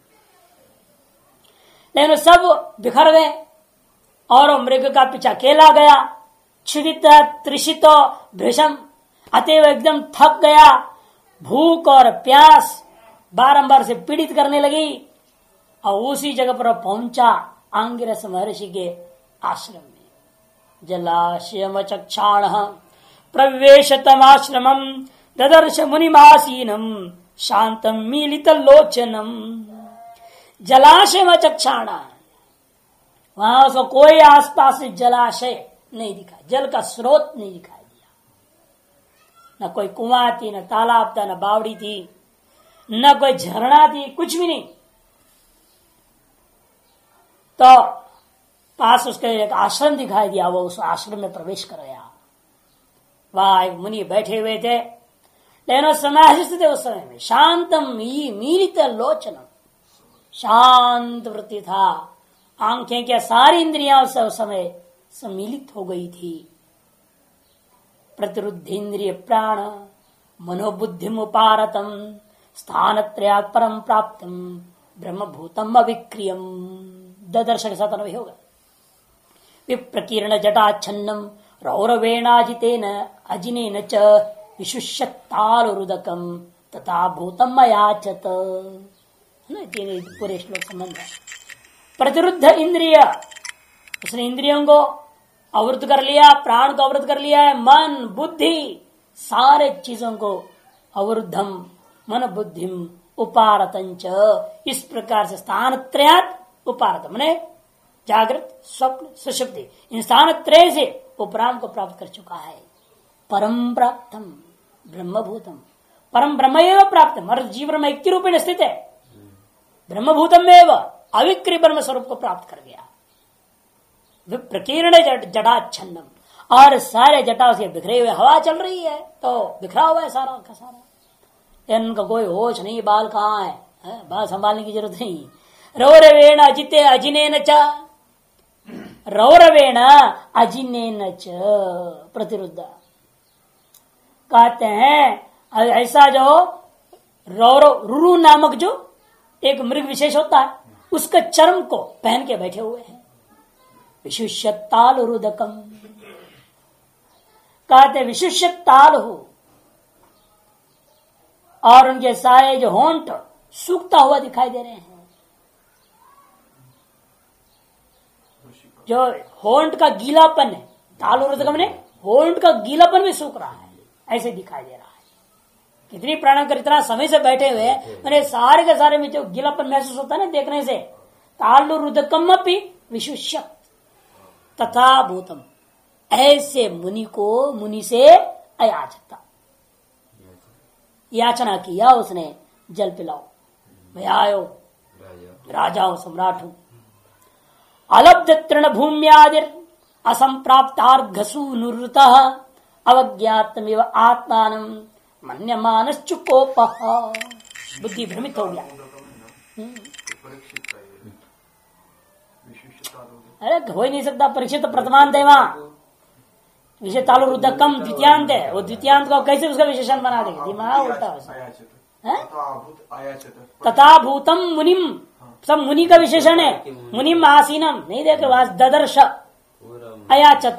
लेकिन सब बिखर गए और मृग का पीछा अकेला गया, क्षुदित त्रिषित भीषम, अतएव एकदम थक गया, भूख और प्यास बारंबार से पीड़ित करने लगी, और उसी जगह पर पहुंचा आंगिरस महर्षि के आश्रम में। जलाशयम चक्षाण प्रवेश तमाश्रमम ददर्श मुनिमासीनम शांतम मीलित लोचनम जलाशय में चक्षाणा, वहां उसको कोई आसपास से जलाशय नहीं दिखा, जल का स्रोत नहीं दिखाई दिया, न कोई कुआं थी, न तालाब था, न बावड़ी थी, न कोई झरना थी, कुछ भी नहीं। तो पास उसके एक आश्रम दिखाई दिया, वो उस आश्रम में प्रवेश कर गया। वहां एक मुनि बैठे हुए थे, लेकिन समाधिस्थ थे उस समय में। शांतम मीलित लोचनम, शांत वृत्ति था, आंखें क्या सारी इंद्रियां उस समय सम्मिलित हो गई थी। प्रतिरुद्ध इंद्रिय प्राण मनोबुद्धि उपारतम स्थान त्रयात् परम प्राप्तम ब्रह्मभूतम अविक्रियम। ददर्श के साथ अनुभव होगा। विप्रकीर्ण जटाच्छन्नम रौरवेणाजितेन अजिनेन च विशुष्यत्तालुरुदकम तथा भूतम अयाचत। तीन पूरे श्लोक संबंध है। प्रतिरुद्ध इंद्रिय, उसने इंद्रियों को अवरुद्ध कर लिया, प्राण को अवरुद्ध कर लिया है, मन बुद्धि सारे चीजों को अवरुद्धम मन बुद्धिम उपारतंच। इस प्रकार से स्थान त्रयात् उपारत मने जागृत स्वप्न सुषुप्ति, इन स्थान त्रय से उपराम को प्राप्त कर चुका है। परम प्राप्तम ब्रह्मभूतम, परम ब्रह्म एवं प्राप्त, और जीवन में एक रूप में स्थित है। ब्रह्मभूतम एवं अविक्री ब्रह्म स्वरूप को प्राप्त कर गया। विप्रकीर्ण जटाच्छन्नम, और सारे जटा से बिखरे हुए, हवा चल रही है तो बिखरा हुआ है सारा का सारा, इनका कोई होश नहीं, बाल कहाँ है, है? बाल संभालने की जरूरत नहीं। रौरवेण अजिते अजिनेन च, रौरवेण अजिनेन च प्रतिरुद्ध कहते हैं। ऐसा जो रौरव रुरु नामक जो एक मृग विशेष होता है, उसका चर्म को पहन के बैठे हुए हैं। विशुष्यत्ताल रुदकम कहते विशुष्यत्ताल हो, और उनके सारे जो होंठ सूखता हुआ दिखाई दे रहे हैं। जो होंठ का गीलापन है, तालु रुदकम ने होंठ का गीलापन भी सूख रहा है, ऐसे दिखाई दे रहा है। कितनी प्राणायाम कर इतना समय से बैठे हुए हैं, मैंने सारे के सारे में जो गीलापन महसूस होता है ना देखने से, तालु रुदकम अपि विशुष्य तथा भूतम, ऐसे मुनि को मुनि से अयाचता, याचना किया उसने, जल पिलाओ, मैं आयो राजा हूं, सम्राट हूं। अलब्ध तृण भूम्यादिर असंप्राप्तार्घसु नुरुतः अवज्ञातमिव आत्मानं मन्यमानश्चुकोप। बुद्धि भ्रमित हो गया। अरे हो ही नहीं सकता, परीक्षित प्रथमांत है वहां, विषय तालु रुदकम द्वितीयांत है, वो द्वितीयांत को कैसे उसका विशेषण बना देगा, दिमाग उल्टा है। तथा भूतम मुनिम, सब मुनि का विशेषण है। मुनिम आसीनम नहीं देख रहे, ददर्श अयाचत,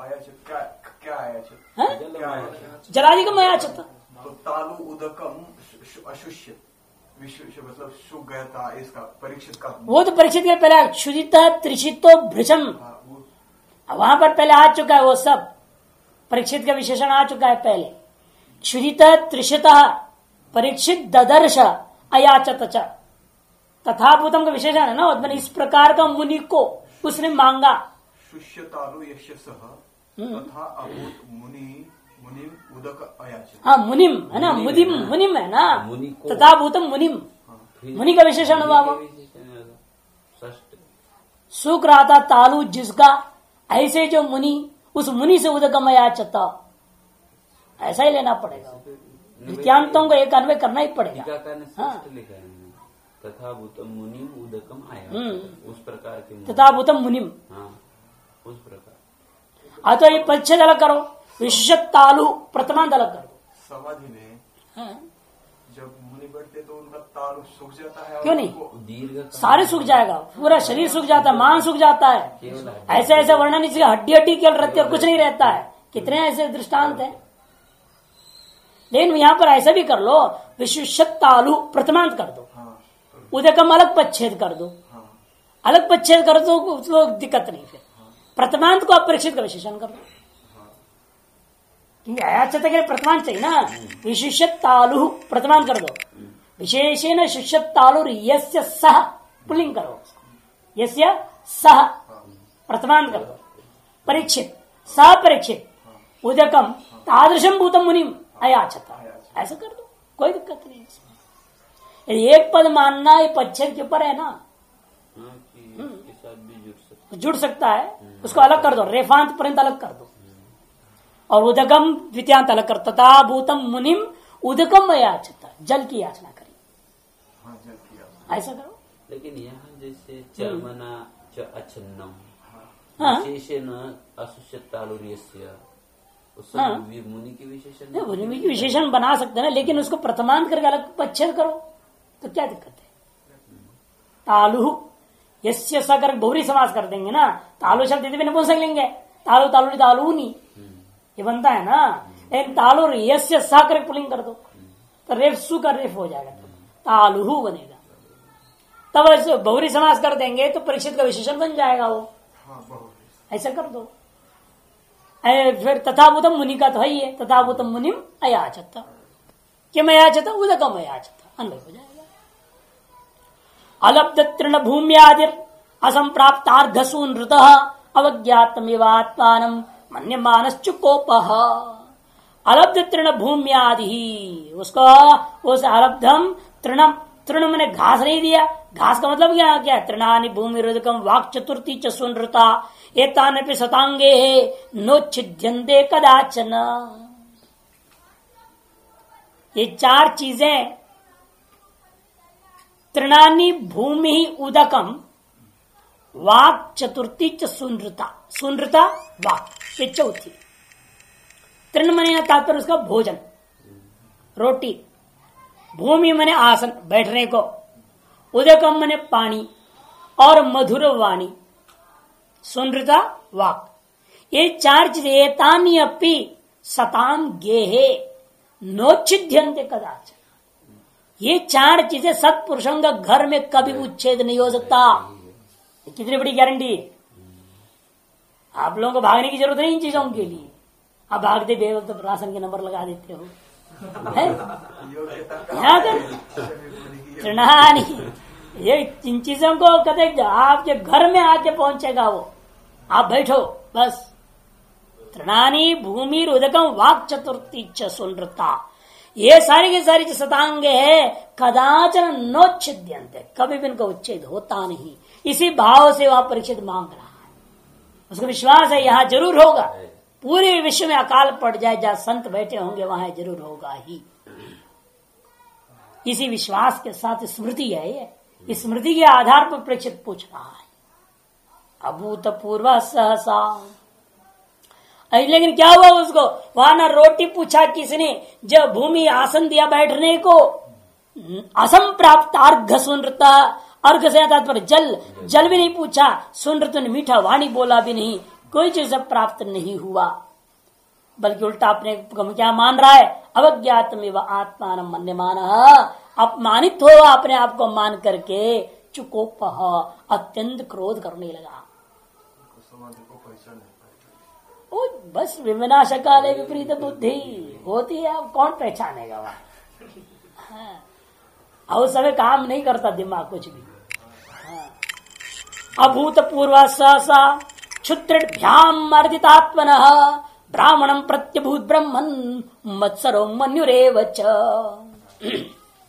जलादिकम अयाचत। तो तालु उदकम अशुष्य मतलब सूख गया था, इसका परीक्षित का, वो तो परीक्षित के पहले क्षुदित त्रिषितो भृशम, वहां पर पहले आ चुका है वो सब, परीक्षित का विशेषण आ चुका है पहले। क्षुदित त्रिषित परीक्षित ददर्श अयाचत च, तथा भूतम का विशेषण है ना, मैंने इस प्रकार का मुनि को उसने मांगा। शुष्य तालु यश तथा अभूत मुनि मुनिम उदक अयाचत। हाँ मुनिम है ना, मुनिम मुनिम है ना, तथा भूतम मुनिम, मुनि का विशेषण हुआ वो। सूख रहा था तालु जिसका, ऐसे जो मुनि, उस मुनि से उदकम अयाचत, ऐसा ही लेना पड़ेगा। द्वितीयांतों को एक अन्वय करना ही पड़ेगा। हाँ तथा भूतम मुनिम उदकम आया, उस प्रकार के तथा भूतम मुनिम, हाँ उस प्रकार। हाँ तो ये परिच्छेद अलग करो, विशेष तालु प्रथमांत अलग करो। समाधि में हाँ? जब मुनि बैठते तो उनका तालु सूख जाता है, क्यों नहीं, दीर्घ सारे सूख जाएगा, पूरा शरीर सूख जाता है, मान सूख जाता है, ऐसे ऐसे वर्णन इसलिए हड्डी हड्डी केवल रहती है और कुछ नहीं रहता है। कितने ऐसे दृष्टांत है। लेकिन यहाँ पर ऐसा भी कर लो, विशेष तालु प्रथमांत कर दो, उदकम अलग पच्छेद कर दो, अलग पच्छेद कर दो तो दिक्कत नहीं। फिर प्रथमांत को आप परीक्षित का विशेषण कर दो, क्योंकि अयाचत के प्रथमांत चाहिए ना, विशेष तालु प्रथमांत कर दो, विशेषेण शुष्यत तालुर यस्य सह, पुलिंग करो, यस्य सह प्रथमांत करो, परीक्षित सह परीक्षित उदकम तादृशम भूतम मुनिम अयाचता, ऐसा कर दो, कोई दिक्कत नहीं इसमें। यदि एक पद मानना ये पच्छेद के ऊपर है ना, तो जुड़ सकता है, उसको अलग कर दो, रेफांत पर्यंत अलग कर दो, और उदकम द्वितीयांत अलग कर, तथा भूतम मुनिम उदकम याचता, जल की याचना करी, हाँ, जल की याचना। ऐसा करो। लेकिन यहाँ जैसे चर्मना च अच्छन्नम हाँ। विशेषण अशुष्यत तालुर्यस्य, उससे हाँ। मुनि की विशेषण नहीं, मुनि की विशेषण बना सकते हैं ना, लेकिन उसको प्रथमांत करके अलग पच्छेद करो तो क्या दिक्कत है। तालु यस्य स कर बहुरी समास कर देंगे ना, तालु शब्द यदि भी नपुंसक लेंगे, तालु तालु तालूनी ये बनता है ना, लेकिन तालु यस्य स कर पुलिंग कर दो तो रेफ सु का रेफ हो जाएगा, तालुहु बनेगा। तब ऐसे बहुरी समास कर देंगे तो परीक्षित का विशेषण बन जाएगा वो, हाँ, बहुत। ऐसा कर दो। ऐ फिर तथाभूतम मुनि का तो है ही है, तथाभूतम मुनिम अयाचता, किम अयाचता उदकम अयाचता, अन्वय हो जाएगा। अलब्ध तृण भूम्यादिर असंप्राप्तार्घसूनृत अवज्ञातमिवात्मानं मन्यमानश्चुकोपः। अलब्ध तृण भूम्यादि, उसको उस अलब्धम तृणम, तृण मैंने घास नहीं दिया, घास का मतलब क्या क्या, तृणानि भूमि रुदकम वाक् चतुर्थी च सुनृता एतानपि सतांगे नोच्छिद्यन्ते कदाचन। ये चार चीजें, तृणानि भूमि उदकम वाक् चतुर्थी च सुनृता, सुनृता वाक्, ये चौथी। तृण मने तात्पर्य उसका भोजन, रोटी, भूमि मने आसन बैठने को, उदकम मने पानी, और मधुर वाणी, सुनृता वाक, ये चार चीजें तानी अपि सताम गेहे नोच्छिद्यन्ते कदाचन। ये चार चीजें सत्पुरुषों का घर में कभी उच्छेद नहीं हो सकता। कितनी बड़ी गारंटी, आप लोगों को भागने की जरूरत नहीं इन चीजों के लिए, आप भागते बेवल तो राशन के नंबर लगा देते हो, यहाँ तृणानी, ये इन चीजों को कहते आपके घर में आके पहुंचेगा वो, आप बैठो बस। तृणानी भूमि उदकम वाक् चतुर्थी च सुनृता, ये सारी की सारी सतांगे है, कदाचन नोच्छिद्यन्ते, कभी भी इनका उच्छेद होता नहीं। इसी भाव से वह परीक्षित मांग रहा है, उसको विश्वास है यहाँ जरूर होगा, पूरे विश्व में अकाल पड़ जाए, जहां संत बैठे होंगे वहां जरूर होगा ही। इसी विश्वास के साथ स्मृति है ये, इस स्मृति के आधार पर परीक्षित पूछ रहा है। अभूतपूर्व सहसा, लेकिन क्या हुआ उसको, वहां ना रोटी पूछा किसने, जब भूमि आसन दिया बैठने को, असंप्राप्त अर्घ सुनृता, अर्घ से तात्पर्य जल, जल भी नहीं पूछा, सुनृत ने मीठा वाणी बोला भी नहीं, कोई चीज प्राप्त नहीं हुआ, बल्कि उल्टा अपने क्या मान रहा है, अवज्ञातमेव आत्मान मन्यमान, अपमानित हुआ अपने आप को मान करके, चुकोपः अत्यंत क्रोध करने लगा। ओ बस विनाश काले विपरीत बुद्धि होती है, अब कौन पहचानेगा वहां, हाँ। और समय काम नहीं करता दिमाग कुछ भी, हाँ। अभूतपूर्व सहसा क्षुत्रिभ्याम अर्जितात्मन ब्राह्मणम प्रत्यभूत ब्रह्मन मत्सरो मन्युरेव च।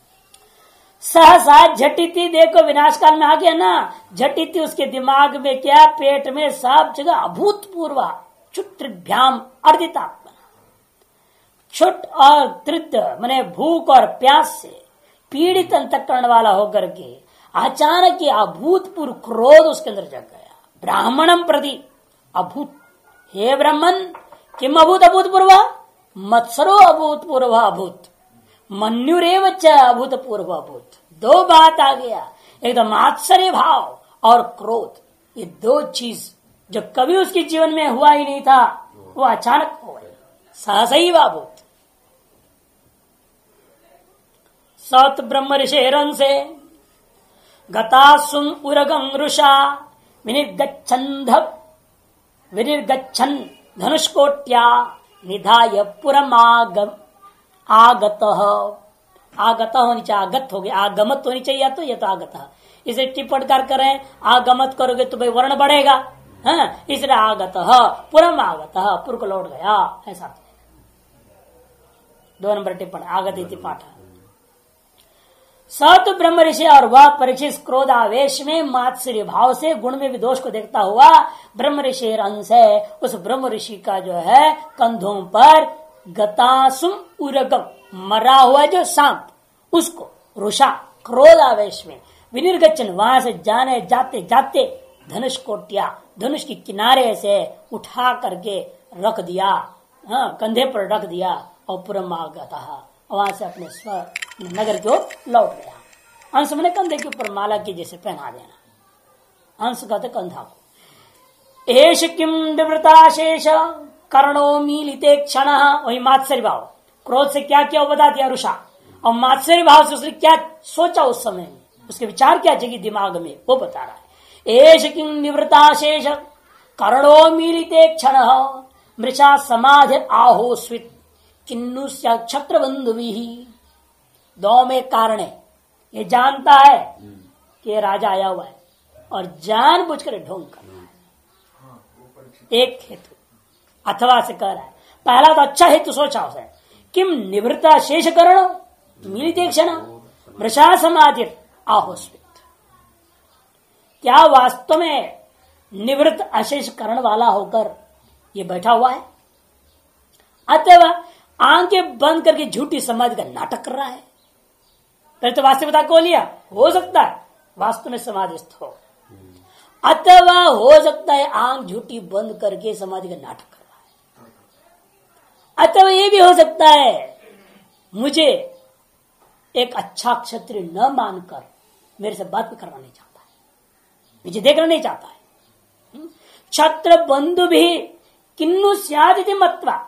सहसा झटिति, देखो विनाश काल में आ गया ना, झटिति उसके दिमाग में क्या, पेट में सब जगह अभूतपूर्व क्षुत्रिभ्याम अर्जितात्मन, क्षुट और तृत माने भूख और प्यास से पीड़ित अंतःकरण वाला होकर के अचानक ही अभूतपूर्व क्रोध उसके अंदर जग गया। ब्राह्मणम प्रति अभूत, हे ब्राह्मण किम अभूत अभूतपूर्व, मत्सरो अभूतपूर्व अभूत, मन्युरेव च अभूतपूर्व अभूत, दो बात आ गया, एकदम आश्चर्य भाव और क्रोध, ये दो चीज जो कभी उसके जीवन में हुआ ही नहीं था, वो अचानक हो गया, सहसैव अभूत। सत ब्रह्म ऋषेरन से गतासुम उरगंगृषा विनिर्गच्छन्ध विनिर्गच्छन् धनुष्कोट्या निधाय पुरमागम आगतः आगता होनी चाहिए, आगत हो गया, आगमत होनी चाहिए या तो ये तो आगता। इसे टिप्पणकार करें आगमत करोगे तो भाई वर्ण बढ़ेगा, हाँ, इसलिए आगत पुरम आगत पुर को लौट गया, ऐसा दो नंबर टिप्पण आगत इति पाठ। स तो ब्रह्म ऋषि और वह परीक्षित क्रोधावेश में मात्सर्य भाव से गुण में भी दोष को देखता हुआ ब्रह्म ऋषि अंश है, उस ब्रह्म ऋषि का जो है कंधों पर गतासुम उरगम मरा हुआ जो सांप, उसको रुषा क्रोधावेश में विनिर्गचन वहां से जाने जाते जाते धनुष कोटिया धनुष के किनारे से उठा करके रख दिया, हाँ, कंधे पर रख दिया और पुरमागता वहां से अपने स्व नगर की ओर लौट गया। अंश मैंने कंधे के ऊपर माला की जैसे पहना देना, अंश कहते कंधा को। एश किम विवृताशेष कर्णो मीलिते क्षण, वही मात्सर्य भाव, क्रोध से क्या क्या बता दिया रुषा, और मात्सर्य भाव से उसने क्या सोचा उस समय में, उसके विचार क्या जगी दिमाग में वो बता रहा है। एश किम निवृताशेष कर्णो मीलिते क्षण मृषा समाधि आहो स्वित किन्नु क्षत्र बंधु दो में कारण है, ये जानता है कि ये राजा आया हुआ है और जान बुझ कर ढोंग कर रहा है, एक हेतु अथवा से कह रहा है। पहला तो अच्छा हेतु सोचा उसे, किम निवृत्ता शेष करण मिलिते क्षण मृषा समाधि आहोस्वित, क्या वास्तव में निवृत्त अशेष करण वाला होकर ये बैठा हुआ है, अथवा आंखें बंद करके झूठी समाधि का नाटक कर रहा है। पहले तो वास्तविकता को लिया, हो सकता है वास्तव में समाधिस्थ हो, अथवा हो सकता है आंख झूठी बंद करके समाधि का नाटक कर रहा है, अथवा ये भी हो सकता है मुझे एक अच्छा क्षत्रिय न मानकर मेरे से बात भी करना नहीं चाहता है, मुझे देखना नहीं चाहता है। क्षत्र बंधु भी किन्नु स्यादिति मत्वा,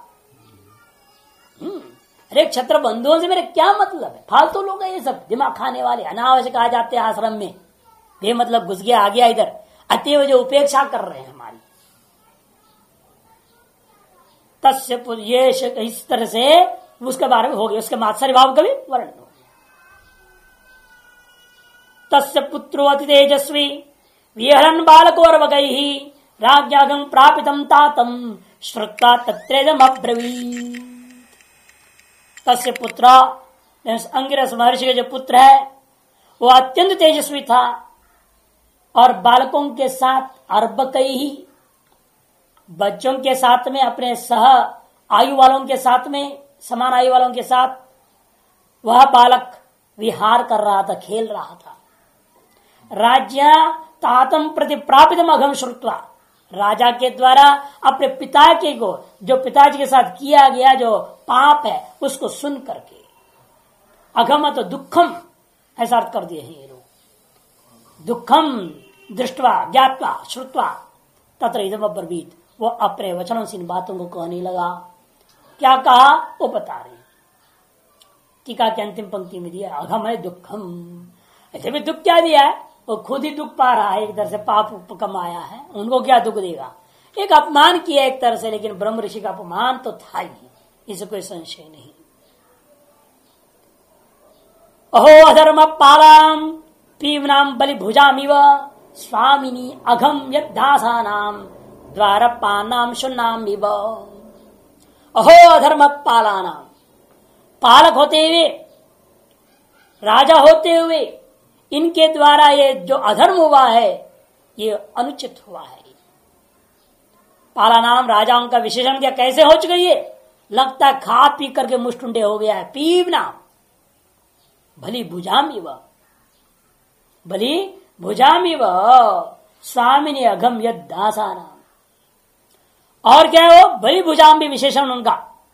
अरे क्षत्र बंधुओं से मेरे क्या मतलब है, फालतू लोग हैं ये सब, दिमाग खाने वाले, अनावश्यक आ जाते हैं आश्रम में, ये मतलब घुस गया आ गया इधर, अतएव जो उपेक्षा कर रहे हैं हमारी। तस्य ये इस तरह से उसके बारे में हो गया, उसके मात्सर्य भाव का भी वर्णन हो गया। तस्य पुत्रो अति तेजस्वी विहरन बालको अर्वगैहि राज्ञागं प्रापितं तातं श्रुत्वा तत्रेदम अब्रवीत्। तस्य पुत्र अंगिरस महर्षि का जो पुत्र है वो अत्यंत तेजस्वी था और बालकों के साथ अर्बकई ही बच्चों के साथ में अपने सह आयु वालों के साथ में समान आयु वालों के साथ वह बालक विहार कर रहा था, खेल रहा था। राज्य तातम प्रति प्रापितम अघम श्रुत्वा, राजा के द्वारा अपने पिता के को जो पिताजी के साथ किया गया जो पाप है उसको सुन करके, अघम तो दुखम ऐसा अर्थ कर दिए हैं ये लोग, दुखम दृष्टवा ज्ञात्वा श्रुत्वा तत्र इदम अब्रवीत, वो अपने वचनों से इन बातों को कहने लगा। क्या कहा वो बता रहे, टीका के अंतिम पंक्ति में दिया अघम है दुखम, ऐसे भी दुख क्या दिया है, वो खुद ही दुख पा रहा है, एक तरह से पाप कमाया है, उनको क्या दुख देगा, एक अपमान किया एक तरह से, लेकिन ब्रह्म ऋषि का अपमान तो था ही, इसे कोई संशय नहीं। अहो अधर्म पालाम पीवनाम बलि भुजामिव स्वामिनी अघम यदासानाम द्वारपानाम शुन्नामिव। अहो अधर्म पालानाम, पालक होते हुए राजा होते हुए इनके द्वारा ये जो अधर्म हुआ है ये अनुचित हुआ है। पाला नाम राजाओं का विशेषण क्या कैसे हो चुका है, लगता खा पी करके मुष्टुंडे हो गया है। पीव नाम भली भुजामी व भली भुजामी व स्वामिनी अघम यद दासा नाम, और क्या है वो भली भुजाम भी विशेषण उनका,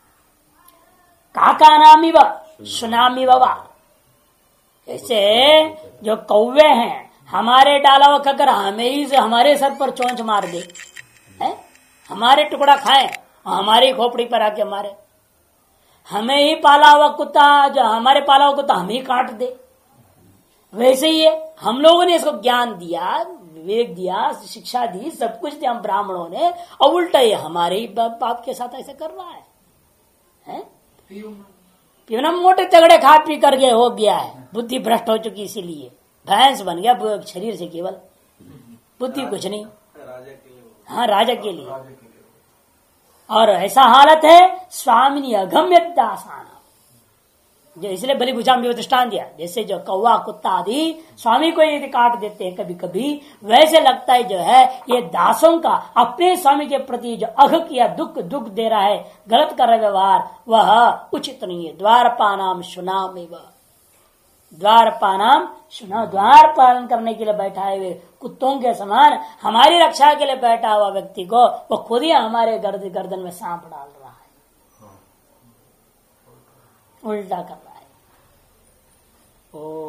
काका नामी व सुनामी वा, ऐसे जो कौवे हैं हमारे डाला हुआ खाकर हमें ही से हमारे सर पर चोंच मार दे, है? हमारे टुकड़ा खाए और हमारी खोपड़ी पर आके मारे, हमें ही पाला हुआ कुत्ता जो हमारे पाला हुआ कुत्ता हमें ही काट दे, वैसे ही है हम लोगों ने इसको ज्ञान दिया, विवेक दिया, शिक्षा दी, सब कुछ दिया हम ब्राह्मणों ने, और उल्टा ये हमारे ही बाप के साथ ऐसे कर रहा है, है? क्यों मोटे तगड़े खा पी करके हो गया है, बुद्धि भ्रष्ट हो चुकी, इसीलिए भैंस बन गया शरीर से, केवल बुद्धि कुछ नहीं। हाँ, राजा के लिए। और ऐसा हालत है स्वामिनी अगम्य दासाना, जो इसलिए बलि भुजा में दृष्टान दिया, जैसे जो कौवा कुत्ता आदि स्वामी को यदि काट देते हैं कभी कभी, वैसे लगता है जो है ये दासों का अपने स्वामी के प्रति जो अघ किया दुख दुख दे रहा है, गलत कर रहा व्यवहार, वह उचित नहीं है। द्वारपानाम सुनाम एवं, द्वारपानाम सुना, द्वार पालन करने के लिए बैठाए हुए कुत्तों के समान हमारी रक्षा के लिए बैठा हुआ व्यक्ति को वो खुद ही हमारे गर्द गर्दन में सांप डाल रहा है, उल्टा कर रहा है। ओ